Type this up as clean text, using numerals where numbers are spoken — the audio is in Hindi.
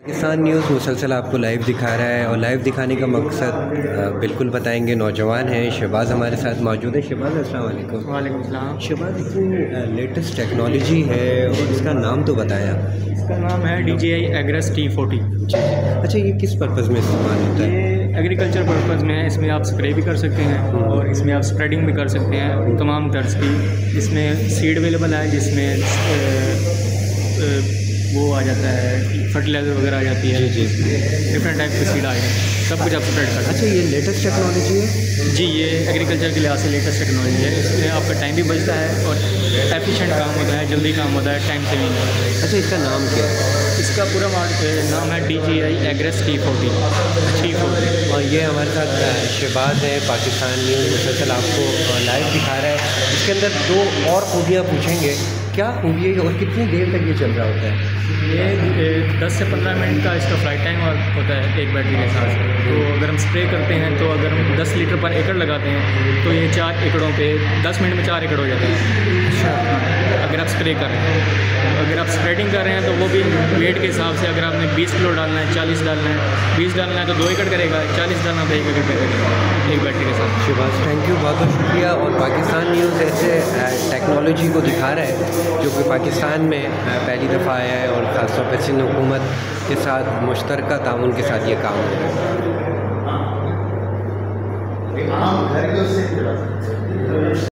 पाकिस्तान न्यूज़ मुसलसल आपको लाइव दिखा रहा है और लाइव दिखाने का मकसद बिल्कुल बताएंगे। नौजवान हैं, शहबाज़ हमारे साथ मौजूद है। शहबाज़ अस्सलाम वालेकुम। वालेकुम सलाम। शहबाज़, इतनी लेटेस्ट टेक्नोलॉजी है और इसका नाम तो बताया। इसका नाम है DJI Agras T40। अच्छा, ये किस पर्पज़ में इस्तेमाल होता है? ये एग्रीकल्चर पर्पज़ में है। इसमें आप स्प्रे भी कर सकते हैं और इसमें आप स्प्रेडिंग भी कर सकते हैं तमाम तर्ज की। इसमें सीड अवेलेबल है जिसमें वो आ जाता है, फर्टिलाइज़र वगैरह आ जाती है। जी। डिफरेंट टाइप के सीड आ जाते हैं, सब कुछ आप स्प्रेड कर सकते अच्छा, ये लेटेस्ट टेक्नोलॉजी है? हैं। जी, ये एग्रीकल्चर के लिहाज से लेटेस्ट टेक्नोलॉजी है। इसमें आपका टाइम भी बचता है और एफिशिएंट काम होता है, जल्दी काम होता है, टाइम सेविंग होता है। अच्छा, इसका नाम क्या है? इसका पूरा नाम है DJI Agras T40। और ये हमारे साथ शहबाज़ है, पाकिस्तान न्यूज़ मुसलसल आपको लाइव दिखा रहा है। इसके अंदर दो और खूबियाँ पूछेंगे, क्या खूबी है और कितनी देर तक ये चल रहा होता है? ये 10 से 15 मिनट का इसका फ्लाइट टाइम होता है एक बैटरी के साथ। तो अगर हम स्प्रे करते हैं तो अगर हम 10 लीटर पर एकड़ लगाते हैं तो ये 4 एकड़ों पे 10 मिनट में 4 एकड़ हो जाता है। अच्छा, अगर आप स्प्रे कर रहे हैं, अगर आप स्प्रेडिंग कर रहे हैं तो वो भी वेट के हिसाब से, अगर आपने 20 किलो डालना है, 40 डालना है, 20 डालना है तो 2 एकड़ करेगा, 40 डालना है तो 1 एकड़ करेगा एक बैटरी के साथ। शहबाज़, थैंक यू, बहुत बहुत शुक्रिया। और पाकिस्तान न्यूज़ ऐसे टेक्नोलॉजी को दिखा रहा है जो कि पाकिस्तान में पहली दफ़ा आया है और ख़ासतौर पर सिंध हुकूमत के साथ मुश्तरका ताउन के साथ ये काम हो रहा है।